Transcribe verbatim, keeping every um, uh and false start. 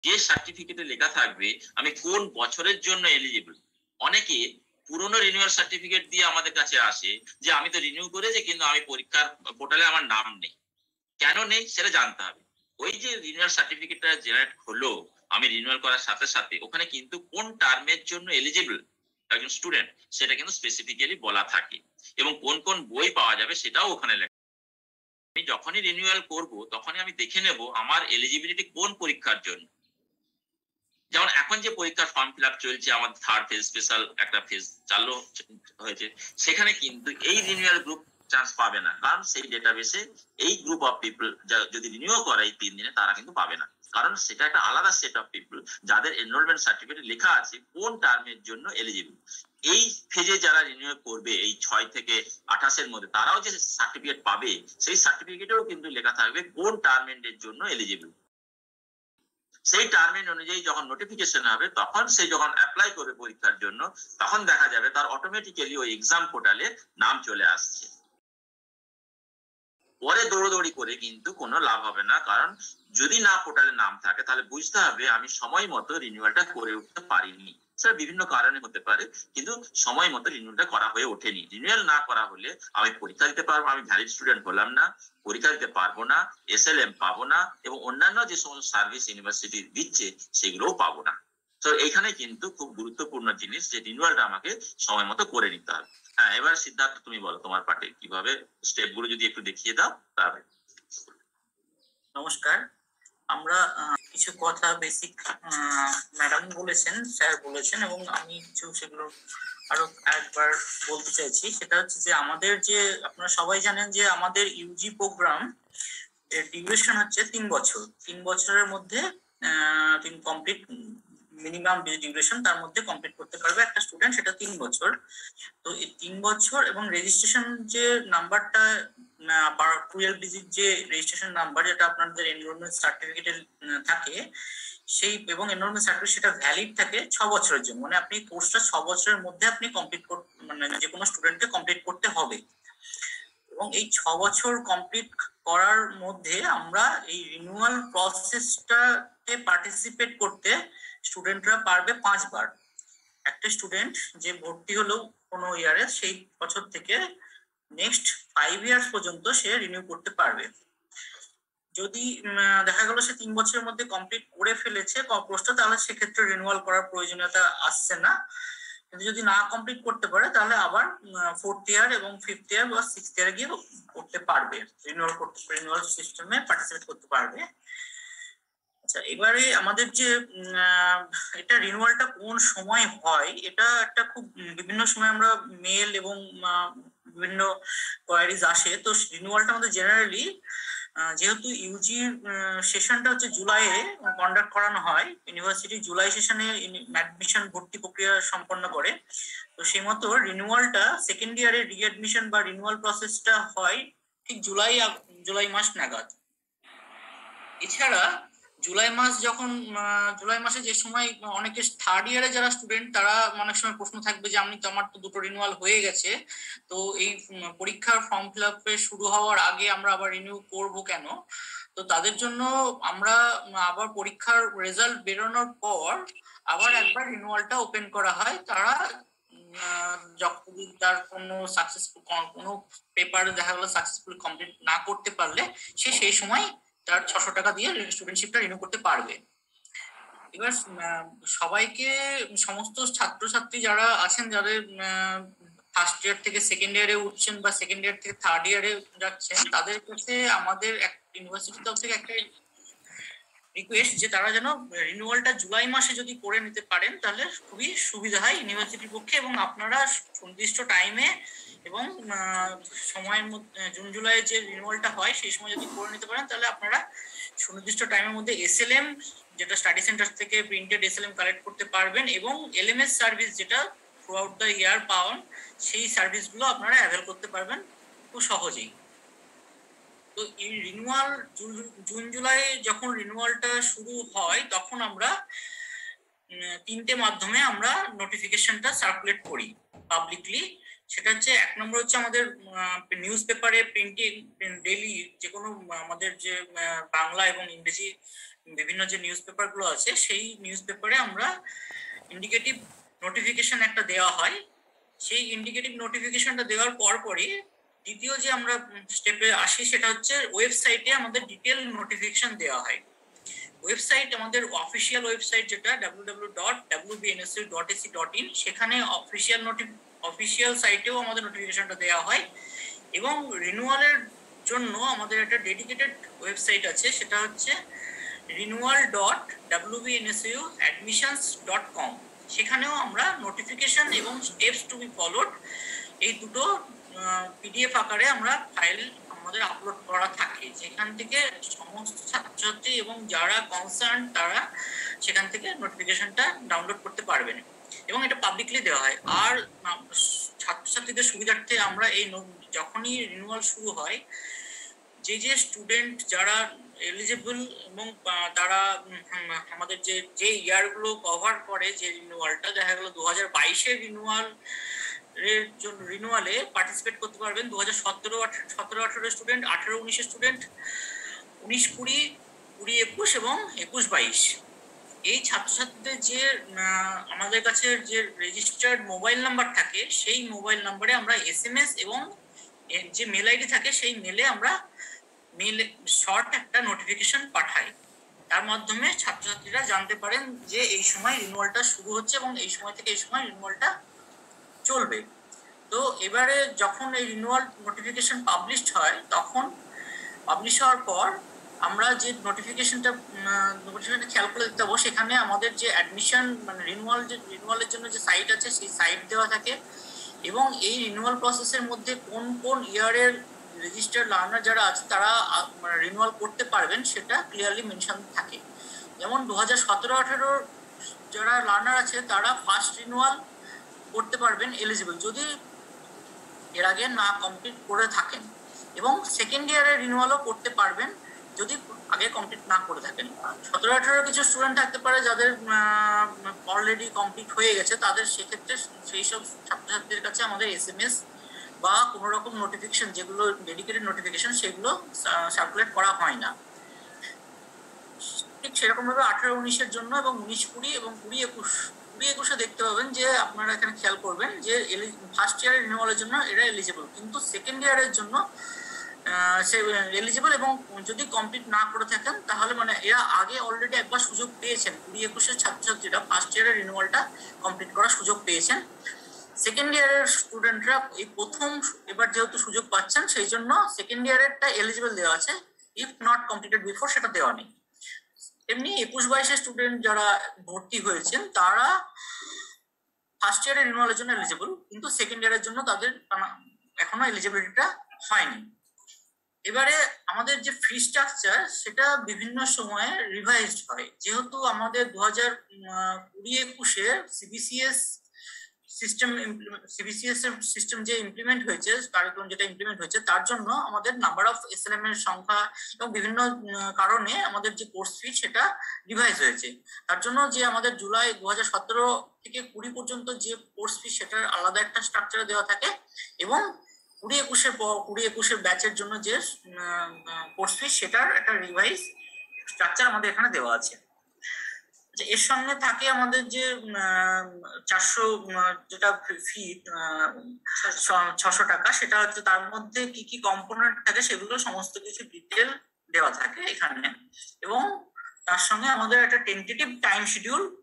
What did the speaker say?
যে সার্টিফিকেটে লেখা থাকবে আমি কোন বছরের জন্য এলিজিবল। অনেকে পুরনো রিনিউয়াল সার্টিফিকেট দিয়ে আমাদের কাছে আসে যে আমি তো রিনিউ করেছি কিন্তু আমি পরীক্ষার পোর্টালে আমার নাম নেই। কেন নেই সেটা জানতে হবে। ওই যে রিনিউয়াল সার্টিফিকেটটা জেনারেট হলো আমি রিনিউয়াল করার সাথে সাথে ওখানে কিন্তু কোন টার্মের জন্য এলিজিবল একজন স্টুডেন্ট সেটা কিন্তু স্পেসিফিক্যালি বলা থাকে, এবং কোন কোন বই পাওয়া যাবে সেটাও ওখানে লেখা। আমি যখনই রিনিউয়াল করব তখনই আমি দেখে নেব আমার এলিজিবিলিটি কোন পরীক্ষার জন্য। যেমন এখন যে পরীক্ষার ফর্ম ফিল আপ চলছে, আমাদের থার্ড ফেজ স্পেশাল একটা ফেজ চালু হয়েছে, সেখানে কিন্তু এই রিনিউয়াল গ্রুপ চান্স পাবে না, কারণ সেই ডেটাবেসে এই গ্রুপ অফ পিপল যদি রিনিউ করে এই তিন দিনে তারা কিন্তু পাবে না, কারণ সেটা একটা আলাদা সেট অফ পিপল যাদের এনরোলমেন্ট সার্টিফিকেটে লেখা আছে কোন টার্মের জন্য এলিজিবল। এই ফেজে যারা রিনিউ করবে এই ছয় থেকে আঠাশের মধ্যে তারাও যে সার্টিফিকেট পাবে সেই সার্টিফিকেটেও কিন্তু লেখা থাকবে কোন টার্মের জন্য এলিজিবল। সেই টার্মিন অনুযায়ী যখন নোটিফিকেশন হবে তখন সে যখন অ্যাপ্লাই করবে পরীক্ষার জন্য তখন দেখা যাবে তার অটোমেটিক্যালি ওই এক্সাম পোর্টালে নাম চলে আসছে। পরে দৌড়দৌড়ি করে কিন্তু কোনো লাভ হবে না, কারণ যদি না পোর্টালে নাম থাকে তাহলে বুঝতে হবে আমি সময় মতো রিনিউয়ালটা করে উঠতে পারিনি। সেটা বিভিন্ন কারণে হতে পারে, কিন্তু সময় মতো রিনিউয়ালটা করা হয়ে ওঠেনি। রিনিউয়াল না করা হলে আমি পরীক্ষা দিতে পারবো, আমি ভ্যালিড স্টুডেন্ট হলাম না, পরীক্ষা দিতে পারবো না, এস এল এম পাবো না, এবং অন্যান্য যে সমস্ত সার্ভিস ইউনিভার্সিটি দিচ্ছে সেগুলোও পাবো না। তো এইখানে কিন্তু খুব গুরুত্বপূর্ণ জিনিস যে রিনিউয়ালটা আমাকে সময় মতো করে নিতে হবে। হ্যাঁ, এবার সিদ্ধার্থ তুমি বলো তোমার পার্টে কিভাবে স্টেপ গুলো যদি একটু দেখিয়ে দাও তাহলে। নমস্কার, আমরা কিছু কথা বেসিক ম্যাডাম বলেছেন, স্যার বলেছেন, এবং আমি কিছু সেগুলো আরো একবার বলতে চাইছি। সেটা হচ্ছে যে আমাদের যে আপনারা সবাই জানেন যে আমাদের ইউজি প্রোগ্রাম এর ডিউরেশন হচ্ছে তিন বছর। তিন বছরের মধ্যে তিন কমপ্লিট মিনিমাম যে ডিউরেশন তার মধ্যে কমপ্লিট করতে পারবে একটা স্টুডেন্ট, সেটা তিন বছর। তো এই তিন বছর এবং রেজিস্ট্রেশন যে নাম্বারটা টুয়েলভ ডিজিট যে রেজিস্ট্রেশন নাম্বার যেটা আপনাদের এনরোলমেন্ট সার্টিফিকেটে থাকে সেই, এবং এনরোলমেন্ট সার্টিফিকেট সেটা ভ্যালিড থাকে ছ বছরের জন্য। মানে আপনি কোর্সটা ছ বছরের মধ্যে আপনি কমপ্লিট করতে, মানে যে কোনো স্টুডেন্টকে কমপ্লিট করতে হবে। এবং এই ছ বছর কমপ্লিট করার মধ্যে আমরা এই রিনিউয়াল প্রসেসটাতে পার্টিসিপেট করতে স্টুডেন্টরা পারবে পাঁচবার। একটা স্টুডেন্ট যে ভর্তি হলো কোনো ইয়ারে সেই বছর থেকে নেক্সট ফাইভ ইয়ার্স পর্যন্ত সে রিনিউ করতে পারবে। যদি দেখা গেল সে তিন বছরের মধ্যে কমপ্লিট করে ফেলেছে কোর্সটা, তাহলে সেক্ষেত্রে রিনিউয়াল করার প্রয়োজনীয়তা আসছে না। কিন্তু যদি না কমপ্লিট করতে পারে তাহলে আবার ফোর্থ ইয়ার এবং ফিফথ ইয়ার বা সিক্সথ ইয়ারে গিয়ে করতে পারবে, রিনিউয়াল করতে রিনিউয়াল সিস্টেমে পার্টিসিপেট করতে পারবে। আচ্ছা, এবারে আমাদের যে এটা রিনিউয়ালটা কোন সময় হয়, এটা একটা খুব বিভিন্ন সময় আমরা মেল এবং বিভিন্ন কোয়ারিজ আসে। তো রিনিউয়ালটা আমাদের জেনারেলি যেহেতু ইউজি সেশনটা হচ্ছে জুলাইয়ে কন্ডাক্ট করানো হয়, ইউনিভার্সিটি জুলাই সেশনে অ্যাডমিশন ভর্তি প্রক্রিয়া সম্পন্ন করে, তো সেই মতো রিনিউয়ালটা সেকেন্ড ইয়ারে রিঅ্যাডমিশন বা রিনিউয়াল প্রসেসটা হয় ঠিক জুলাই জুলাই মাস নাগাদ। এছাড়া জুলাই মাস যখন জুলাই মাসে যে সময় অনেকে থার্ড ইয়ারে যারা স্টুডেন্ট তারা অনেক সময় প্রশ্ন থাকবে যে আমি তো আমার তো দুটো রিনিউয়াল হয়ে গেছে, তো এই পরীক্ষার ফর্ম ফিল আপ শুরু হওয়ার আগে আমরা আবার রিনিউ করব কেন? তো তাদের জন্য আমরা আবার পরীক্ষার রেজাল্ট বেরোনোর পর আবার একবার রিনিউয়ালটা ওপেন করা হয়। তারা যখন তার কোনো সাকসেসফুল কোনো পেপার দেখা গেলো সাকসেসফুল কমপ্লিট না করতে পারলে সে সেই সময় তার ছশো টাকা দিয়ে স্টুডেন্টশিপটা রিনিউ করতে পারবে। এবার সবাইকে সমস্ত ছাত্রছাত্রী যারা আছেন যাদের ফার্স্ট ইয়ার থেকে সেকেন্ড ইয়ারে উঠছেন বা সেকেন্ড ইয়ার থেকে থার্ড ইয়ারে যাচ্ছেন, তাদের কাছে আমাদের ইউনিভার্সিটির তরফ থেকে একটা রিকোয়েস্ট যে তারা যেন রিনিউয়ালটা জুলাই মাসে যদি করে নিতে পারেন তাহলে খুবই সুবিধা হয় ইউনিভার্সিটির পক্ষে, এবং আপনারা সুনির্দিষ্ট টাইমে এবং সময়ের মধ্যে জুন জুলাই যে রিনিউয়ালটা হয় সেই সময় যদি করে নিতে পারেন তাহলে আপনারা সুনির্দিষ্ট টাইমের মধ্যে এসএলএম যেটা স্টাডি সেন্টার থেকে প্রিন্টেড এসএলএম কালেক্ট করতে পারবেন, এবং এলএমএস সার্ভিস যেটা থ্রু আউট দ্য ইয়ার পাওয়ান সেই সার্ভিসগুলো আপনারা অ্যাভেল করতে পারবেন খুব সহজেই। তো এই রিনিউয়াল জুন জুলাই যখন রিনিউয়ালটা শুরু হয় তখন আমরা তিনটে মাধ্যমে আমরা নোটিফিকেশনটা সার্কুলেট করি পাবলিকলি। সেটা হচ্ছে এক নম্বর হচ্ছে আমাদের নিউজ পেপারে প্রিন্টিং ডেইলি যে কোনো আমাদের যে বাংলা এবং ইংরেজি বিভিন্ন যে নিউজ পেপার গুলো আছে সেই নিউজ পেপারে আমরা ইন্ডিকেটিভ নোটিফিকেশন একটা দেওয়া হয়। সেই ইন্ডিকেটিভ নোটিফিকেশনটা দেওয়ার পর পরই দ্বিতীয় যে আমরা স্টেপে আসি সেটা হচ্ছে ওয়েবসাইটে আমাদের ডিটেল নোটিফিকেশন দেওয়া হয়। ওয়েবসাইট আমাদের অফিসিয়াল ওয়েবসাইট যেটা W W W dot W B N S U dot A C dot in, সেখানে অফিসিয়াল নোটি অফিসিয়াল সাইটেও আমাদের নোটিফিকেশনটা দেওয়া হয়। এবং রিনিউয়ালের জন্য আমাদের একটা ডেডিকেটেড ওয়েবসাইট আছে, সেটা হচ্ছে renewal dot W B N S U admissions dot com. সেখানেও আমরা নোটিফিকেশন এবং স্টেপস টু বি ফলোড এই দুটো পিডিএফ আকারে আমরা ফাইল আমাদের আপলোড করা থাকে, যেখান থেকে সমস্ত ছাত্রছাত্রী এবং যারা কনসার্ন তারা সেখান থেকে নোটিফিকেশনটা ডাউনলোড করতে পারবেন এবং এটা পাবলিকলি দেওয়া হয়। আর ছাত্রছাত্রীদের সুবিধার্থে আমরা এই যখনই রিনিউয়াল শুরু হয়, যে যে স্টুডেন্ট যারা এলিজিবল এবং তারা আমাদের যে যে ইয়ারগুলো কভার করে যে রিনিউয়ালটা, দেখা গেল দু হাজার বাইশের রিনিউয়াল এর জন্য রিনিউয়ালে পার্টিসিপেট করতে পারবেন দু হাজার সতেরো সতেরো আঠারো স্টুডেন্ট, আঠারো উনিশের স্টুডেন্ট, উনিশ কুড়ি কুড়ি একুশ এবং একুশ বাইশ। এই ছাত্রছাত্রীদের যে আমাদের কাছে যে রেজিস্টার্ড মোবাইল নাম্বার থাকে সেই মোবাইল নাম্বারে আমরা এস এম এস এবং যে মেল আইডি থাকে সেই মেলে আমরা মেল শর্ট একটা নোটিফিকেশন পাঠাই। তার মাধ্যমে ছাত্রছাত্রীরা জানতে পারেন যে এই সময় রিনিউয়ালটা শুরু হচ্ছে এবং এই সময় থেকে এই সময় রিনিউয়ালটা চলবে। তো এবারে যখন এই রিনিউয়াল নোটিফিকেশন পাবলিশড হয়, তখন পাবলিশ হওয়ার পর আমরা যে নোটিফিকেশনটা নোটিফিকেশনটা খেয়াল করে দেখতে পাবো, সেখানে আমাদের যে অ্যাডমিশন মানে রিনিউয়াল যে রিনিউয়ালের জন্য যে সাইট আছে সেই সাইট দেওয়া থাকে এবং এই রিনিউয়াল প্রসেসের মধ্যে কোন কোন ইয়ারের রেজিস্টার্ড লার্নার যারা আছে তারা রিনিউয়াল করতে পারবেন সেটা ক্লিয়ারলি মেনশন থাকে। যেমন দু হাজার সতেরো আঠেরোর যারা লার্নার আছে তারা ফার্স্ট রিনিউয়াল করতে পারবেন এলিজিবল যদি এর আগে না কমপ্লিট করে থাকেন, এবং সেকেন্ড ইয়ারের রিনিউয়ালও করতে পারবেন যদি আগে কমপ্লিট না করে থাকেন। সতেরো আঠারো কিছু স্টুডেন্ট থাকতে পারে যাদের অলরেডি কমপ্লিট হয়ে গেছে, তাদের সেক্ষেত্রে সেই সব ছাত্রছাত্রীদের কাছে আমাদের এস এম এস বা কোনো রকম নোটিফিকেশন যেগুলো ডেডিকেটেড নোটিফিকেশন সেগুলো সার্কুলেট করা হয় না। ঠিক সেরকম ভাবে আঠারো উনিশের জন্য এবং উনিশ কুড়ি এবং কুড়ি একুশ কুড়ি একুশে দেখতে পাবেন যে আপনারা এখানে খেয়াল করবেন যে ফার্স্ট ইয়ারের রিনিউয়ালের জন্য এরা এলিজিবল, কিন্তু সেকেন্ড ইয়ারের জন্য সে এলিজিবল এবং যদি কমপ্লিট না করে থাকেন তাহলে মানে এরা আগে অলরেডি একবার সুযোগ পেয়েছেন। কুড়ি একুশের ছাত্রছাত্রীরা ফার্স্ট ইয়ারের রিনিউয়ালটা কমপ্লিট করার সুযোগ পেয়েছেন। সেকেন্ড ইয়ারের স্টুডেন্টরা এই প্রথম এবার যেহেতু সুযোগ পাচ্ছেন সেই জন্য সেকেন্ড ইয়ারেরটা এলিজিবল দেওয়া আছে, ইফ নট কমপ্লিটেড বিফোর সেটা দেওয়া নেই। এমনি একুশ বাইশের স্টুডেন্ট যারা ভর্তি হয়েছেন তারা ফার্স্ট ইয়ারের রিনিউয়ালের জন্য এলিজিবল, কিন্তু সেকেন্ড ইয়ারের জন্য তাদের এখনো এলিজিবিলিটিটা হয়নি। এবারে আমাদের যে ফি স্ট্রাকচার সেটা বিভিন্ন সময়ে রিভাইজড হয়, যেহেতু আমাদের দু হাজার কুড়ি একুশের সিবিসিএস সিস্টেম সিবিসিএস এর সিস্টেম যে ইমপ্লিমেন্ট হয়েছে, কারিকুলাম যেটা ইমপ্লিমেন্ট হয়েছে, তার জন্য আমাদের নাম্বার অফ এসএলএম এর সংখ্যা এবং বিভিন্ন কারণে আমাদের যে কোর্স ফি সেটা রিভাইজ হয়েছে। তার জন্য যে আমাদের জুলাই দু হাজার সতেরো থেকে কুড়ি পর্যন্ত যে কোর্স ফি সেটার আলাদা একটা স্ট্রাকচার দেওয়া থাকে এবং কুড়ি একুশের পর কুড়ি একুশের ব্যাচের জন্য যে কোর্স ফি সেটার একটা রিভাইজ স্ট্রাকচার আমাদের এখানে দেওয়া আছে। এর সঙ্গে থাকে আমাদের যে চারশো যেটা ফি ছশো টাকা, সেটা হচ্ছে তার মধ্যে কি কি কম্পোনেন্ট থাকে সেগুলো সমস্ত কিছু ডিটেল দেওয়া থাকে এখানে, এবং তার সঙ্গে আমাদের একটা টেন্টেটিভ টাইম শিডিউল